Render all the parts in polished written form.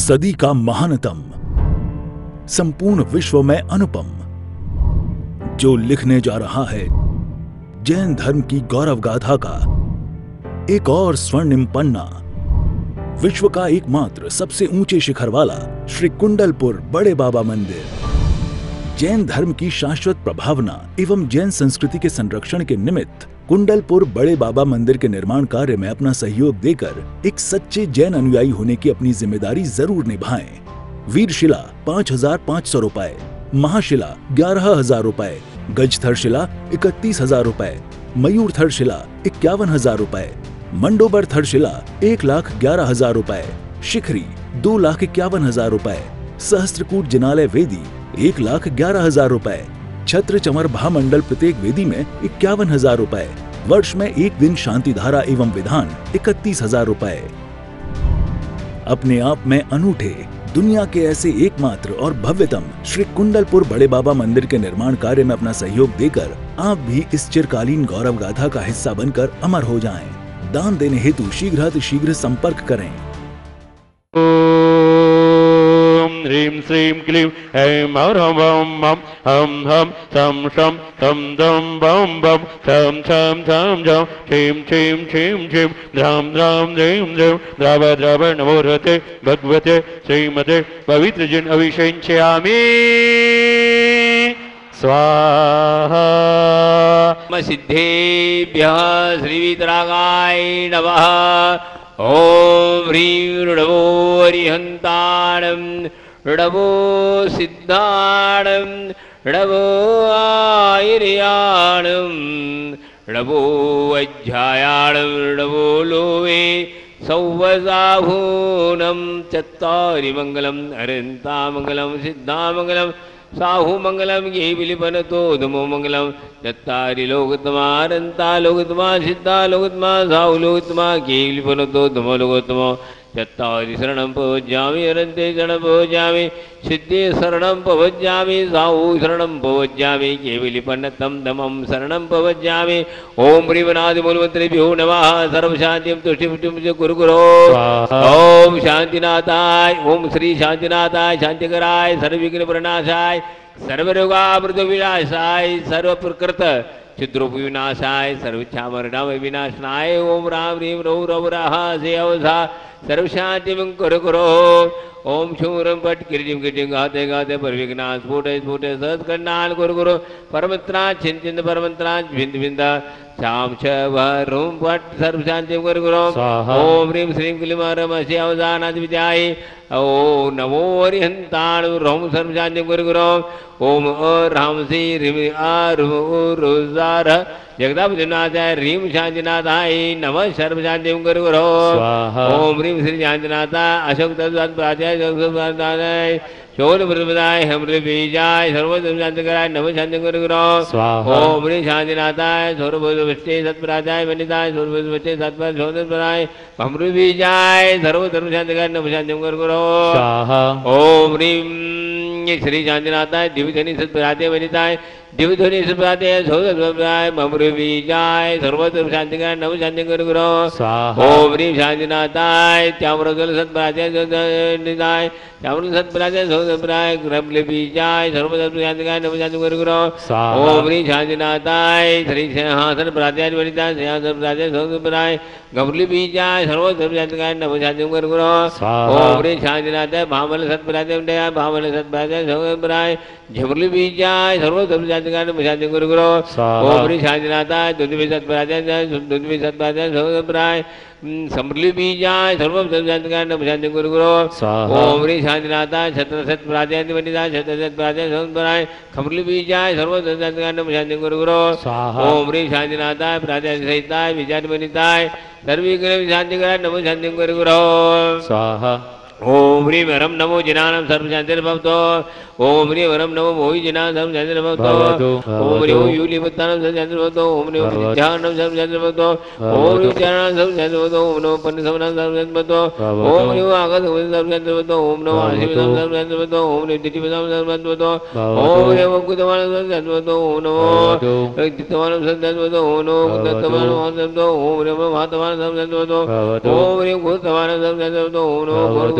सदी का महानतम, संपूर्ण विश्व में अनुपम, जो लिखने जा रहा है जैन धर्म की गौरव गाथा का एक और स्वर्णिम पन्ना। विश्व का एकमात्र सबसे ऊंचे शिखर वाला श्री कुंडलपुर बड़े बाबा मंदिर जैन धर्म की शाश्वत प्रभावना एवं जैन संस्कृति के संरक्षण के निमित्त कुंडलपुर बड़े बाबा मंदिर के निर्माण कार्य में अपना सहयोग देकर एक सच्चे जैन अनुयायी होने की अपनी जिम्मेदारी जरूर निभाएं। वीरशिला 5,500 रुपए, महाशिला 11,000 रुपए, गजथर शिला 31,000 रुपए, मयूरथर शिला 51,000 रुपए, मंडोबर थर शिला 1,11,000 रुपए, शिखरी 2,51,000 रुपए, सहस्त्रकूट जिनालय वेदी 1,11,000 रुपए, छत्र चमर भामंडल प्रत्येक वेदी में 51,000 रुपए, वर्ष में एक दिन शांति धारा एवं विधान 31,000 रुपए। अपने आप में अनूठे, दुनिया के ऐसे एकमात्र और भव्यतम श्री कुंडलपुर बड़े बाबा मंदिर के निर्माण कार्य में अपना सहयोग देकर आप भी इस चिरकालीन गौरव गाथा का हिस्सा बनकर अमर हो जाएं। दान देने हेतु शीघ्रातिशीघ्र संपर्क करें। ह्रीं श्रीं क्लीं ऐं हरं वं हम हम सं शं तं दं बं बं छं छं छं झं छीं छीं छीं छीं द्रां द्रां द्रीं द्रीं द्रव द्रव नमोरते भगवते श्रीमते पवित्र जिन अभिषेच्यामि स्वाहा। सिद्धेभ्यः श्रीवितरागाय नमः। ओम ह्रीं ऋणवो हरिहन्ताणं ऋणवो सिद्धाणं ऋणवो आयर्याणं ऋणवो अध्यायाणं ऋणवो लोवे सौवसाहूनं चत्वारि मङ्गलं हरन्तामङ्गलं सिद्धामङ्गलं साहुमंगलम ये विलिपनतो धमो मंगलम चत्तारि लोकतमा अनंता लोकतमा सिद्धा लोकतमा साहु लोकतमा ये विलिपनतो धमो लोकतमा चत्तारि शरणं पवज्जामि अनन्ते शरणं पवज्जामि सिद्धे शरणं पवज्जामि साहु शरणं पवज्जामि ये विलिपन्नतं धमं शरणं पवज्जामि। ओम ह्रीवनादि मूलमन्त्रेभ्यो नमः। सर्वशान्तिं तुष्टिं कुरु गुरो। ओम शांतिनाथाय, ओम श्री शांतिनाथाय, शांतिकराय, सर्वविघ्नप्रणाशाय, सर्वरोगामृतविनाशाय, सर्वप्रकृत चिद्रूप विनाशाय, सर्वच्छामरणम विनाशनाय। ओम राम ह्रीं रौ रव राह से अवधा सर्वशांतिं कुरु गुरो। ओम शूरम पट किरीटिं किरीटिं गाते गाते परविघ्नान् स्फुटे स्फुटे सहस्कन्नान् कुरु गुरो। परमत्रान् चिन्तिन्त परमत्रान् भिन्द भिन्द शाम च वरुं पट सर्वशांतिं कुरु गुरो। ओम ह्रीं श्रीं क्लीं रमस्य अवधानात् विद्याय। ओम नमो हरिहन्ताणं ह्रौं सर्वशांतिं कुरु गुरो। ओम राम श्री ह्रीं रुजार जगदापतिनाथाय ह्रीं शांतिनाथाय नमः सर्वशांतिं कुरु गुरो। ओम ह्रीं श्री शांतिनाथाय अशोक तत्प्राचार्य जगदापतिनाथाय शोल प्रदाय हमरे बीजाय सर्वशांतिकराय नमः शांतिं कुरु गुरो। ओम ह्रीं शांतिनाथाय सर्वभूतवष्टे सत्प्राचार्य वनिताय सर्वभूतवष्टे सत्पर शोधपराय हमरे बीजाय सर्वधर्मशांतिकराय नमः शांतिं कुरु गुरो। ओम ह्रीं श्री शांतिनाथाय दिव्यधनी सत्प्राचार्य वनिताय दिव्यध्वनि सत्प्राचार्य शोधपराय हमरे बीजाय सर्वधर्मशांतिकराय नमः शांतिं कुरु गुरो। ओम ह्रीं शांतिनाथाय त्याम्रजल सत्प्राचार्य वनिताय त्याम्रजल सत्प्राचार्य शोधपराय ग्रमले बीजाय सर्वधर्मशांतिकराय नमः शांतिं कुरु गुरो। ओम ह्रीं शांतिनाथाय श्री सिंहासन प्राचार्य वनिताय सिंहासन प्राचार्य शोधपराय गमली बीजाय सर्वधर्मशांतिकराय नमः शांतिं कुरु गुरो। ओम ह्रीं शांतिनाथाय भामल सत्प्राचार्य वनिताय भामल सत्प्राचार्य शोधपराय झमली बीजाय सर्वधर्मशांतिकराय नमः शांतिं कुरु गुरो। ओम ह्रीं शांतिनाथाय दुंदुभि सत्प्राचार्य दुंदुभि सत्प्राचार्य शोधपराय समृद्धि बीजाय सर्वधर्मशांतिकराय नमः शांतिं कुरु गुरो। ओम ह्रीं शांतिनाथाय छत्र सत्प्राचार्य वनिताय छत्र सत्प्राचार्य शोधपराय खमृद्धि बीजाय सर्वधर्मशांतिकराय नमः शांतिं कुरु गुरो। ओम ह्रीं शांतिनाथाय प्राचार्य सहिताय विचार वनिताय सर्वविघ्न शांतिकराय नमः शांतिं कुरु गुरो। स्वाहा। ओम ह्रीं वरम नमो जिनानं सर्वशांतिर्भवतो। ओम ह्रीं वरम नमो मोहि जिनानं सर्वशांतिर्भवतो। ओम ह्रीं यूलिपत्तानं सर्वशांतिर्भवतो। ओम ह्रीं विद्यानं सर्वशांतिर्भवतो। ओम ह्रीं उच्चारणं सर्वशांतिर्भवतो। ओम नमो पन्नसवनं सर्वशांतिर्भवतो। ओम ह्रीं आकाशं सर्वशांतिर्भवतो। ओम नमो आशीर्वादं सर्वशांतिर्भवतो। ओम ह्रीं दिटिपदं सर्वशांतिर्भवतो। ओम ह्रीं वकुतमानं सर्वशांतिर्भवतो। ओम नमो चित्तमानं सर्वशांतिर्भवतो। ओम नमो दत्तमानं सर्वशांतिर्भवतो। ओम ह्रीं महात्मानं सर्वशांतिर्भवतो। ओम ह्रीं भूतमानं सर्वशांतिर्भवतो। ओम नमो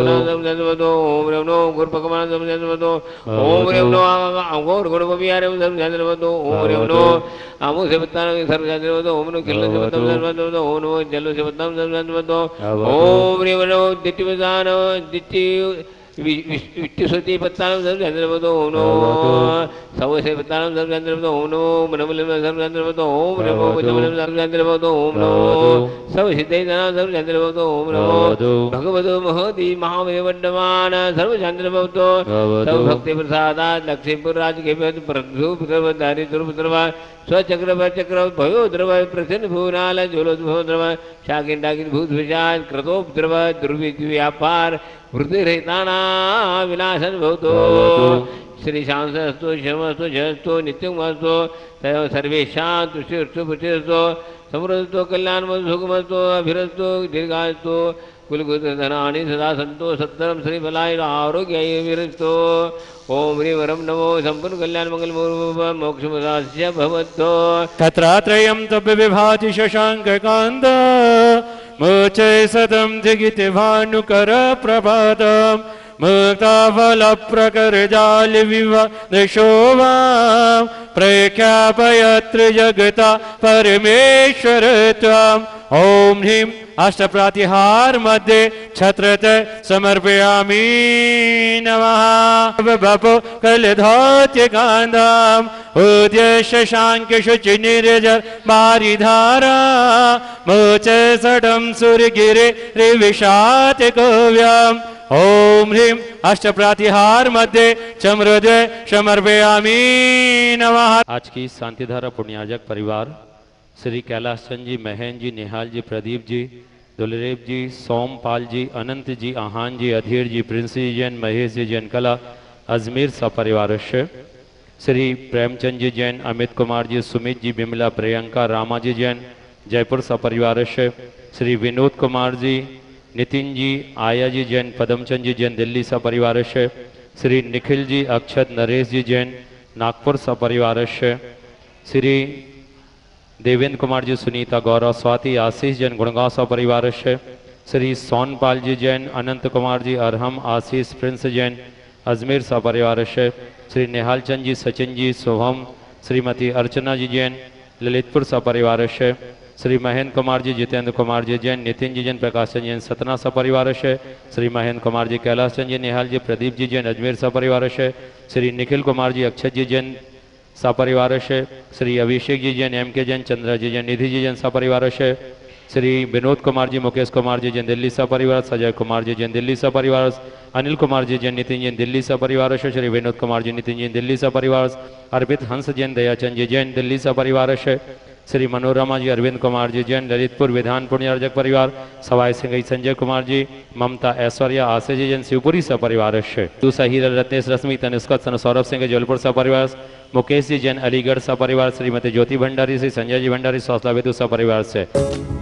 सर्वतो ओम रेम नो गुरुपकमान सर्वतो ओम रेम नो अघोर गुरुपवियारे सर्वतो ओम रेम नो आमु सेवतान सर्वतो ओम नो किल्लो सेवतम सर्वतो ओम नो जल्लो सेवतम सर्वतो ओम रेम नो दिट्टिवसान दिट्टि विट्टिसुति पत्तानं सर्वतो ओम नो सवसे पत्तानं सर्वतो ओम नो मनमलम सर्वतो ओम नमो भजमलम सर्वतो ओम नो सवसिद्धेना सर्वतो ओम नमो भगवतो महति महामेवड्डमान सर्वचंद्रभवतो सर्वभक्ति प्रसादात् लक्ष्मीपुर राज के प्रभु प्रवधारी दुर्भद्रवा स्वचक्र चक्र भयो द्रव प्रसन्न भुवनाल ज्वलोद्भव द्रव शाकिन डाकिन भूत विशाल क्रतोप द्रव दुर्व्यापार वृद्धिरहिताना विनाशन भवतो श्री शांतस्तु शमस्तु जस्तु नित्यमस्तु सर्वेषां तुष्टिस्तु पुष्टिस्तु समृद्धस्तु कल्याणमस्तु सुखमस्तु अभिरस्तु दीर्घास्तु कुलगुधनानि सदा सन्तो सत्तरं श्रीफलाय आरोग्याय विरस्तो ओम ह्रीं वरं नमो सम्पूर्ण कल्याण मंगल मोक्षमुदास्य भवतो तत्रात्रयं तब विभाति शशाङ्ककान्त मोचे सदं जगिति भानुकर प्रभातम् मुक्ताफल प्रकर जाल विवादशोभां प्रख्यापयत्र जगता परमेश्वर त्वम् ओम ह्रीं अष्टप्रातिहार मध्ये छत्रत समर्पयामि नमः बपो कलधौत्य कांदम उद्देश्य शांक शुचि निर्जर बारिधारा मोच सडम सुरगिरे रिविषात कव्यम ओम ह्रीं अष्टप्रातिहार मध्ये चमृद समर्पयामि नमः। आज की शांतिधारा पुण्यार्जक परिवार श्री कैलाश चंद जी, महन जी, निहाल जी, प्रदीप जी, दुलरेब जी, सोमपाल जी, अनंत जी, आहान जी, अधीर जी, प्रिंस जी जैन, महेश जी जैन कला अजमेर सपरिवार श्री प्रेमचंद जी जैन, अमित कुमार जी, सुमित जी, बिमला, प्रियंका, रामा जी जैन जयपुर सपरिवार श्री विनोद कुमार जी, नितिन जी, आया जी जैन, पदमचंद जी जैन दिल्ली सपरिवार श्री निखिल जी, अक्षत, नरेश जी जैन नागपुर सपरिवार श्री देवेंद्र कुमार जी, सुनीता, गौरव, स्वाति, आशीष जैन गुड़गांव सपरिवार श्री सोनपाल जी जैन, अनंत कुमार जी, अरहम, आशीष, प्रिंस जैन अजमेर सपरिवार श्री निहाल चंद जी, सचिन जी, शुभम, श्रीमती अर्चना जी जैन ललितपुर सपरिवार श्री महेंद्र कुमार जी, जितेंद्र कुमार जी जैन, नितिन जी जैन, प्रकाश चंद जैन सतना सपरिवार श्री महेंद्र कुमार जी, कैलाश चंद जी, निहाल जी, प्रदीप जी जैन अजमेर सपरिवार श्री निखिल कुमार जी, अक्षत जी जैन सपरिवार श्री अभिषेक जी जैन, एम के जैन, चंद्रा जी जैन, निधि जी जैन सपरिवार श्री विनोद कुमार जी, मुकेश कुमार जी जैन दिल्ली सपरिवार, सजय कुमार जी जैन दिल्ली सपरिवार, अनिल कुमार जी जैन, नितिन जैन दिल्ली सपरिवार श्री विनोद कुमार जी, नितिन जैन दिल्ली सपरिवार, अर्पित हंस जैन, दयाचंद जी जैन दिल्ली सपरिवार श्री मनोरमा जी, अरविंद कुमार जी जैन ललितपुर विधान पुण्यार्जक परिवार, सवाई सिंह संजय कुमार जी, ममता, ऐश्वर्या, आशीष जी जैन शिवपुरी सपरिवार दूसरा हीरा, रत्नेश, रश्मि, तनिष्का, सौरभ सिंह जौलपुर सपरिवार, मुकेश जी जैन अलीगढ़ सपरिवार, श्रीमती ज्योति भंडारी, श्री संजय जी भंडारी सौसला वेदू सपरिवार से